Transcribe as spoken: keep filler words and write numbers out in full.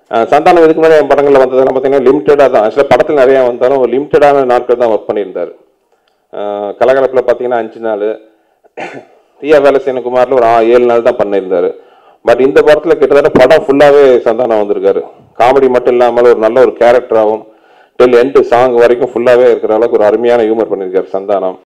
சந்தானம் இதுக்கு முன்னாடி என் படங்களில் வந்ததெல்லாம் பார்த்தீங்கன்னா லிமிட்டடாக தான். ஆக்சுவலாக படத்தில் நிறையா வந்தாலும் ஒரு லிமிட்டடான நாட்கள் தான் ஒர்க் பண்ணியிருந்தார். கலகலப்பில் பார்த்தீங்கன்னா அஞ்சு நாள், தீயா வேலை செய்யணும் குமாரில் ஒரு ஏழு நாள் தான் பண்ணியிருந்தார். பட் இந்த படத்தில் கிட்டத்தட்ட படம் ஃபுல்லாகவே சந்தானம் வந்திருக்காரு. காமெடி மட்டும் இல்லாமல் ஒரு நல்ல ஒரு கேரக்டராகவும் டில் எண்டு சாங் வரைக்கும் ஃபுல்லாகவே இருக்கிற அளவுக்கு ஒரு அருமையான ஹியூமர் பண்ணியிருக்காரு சந்தானம்.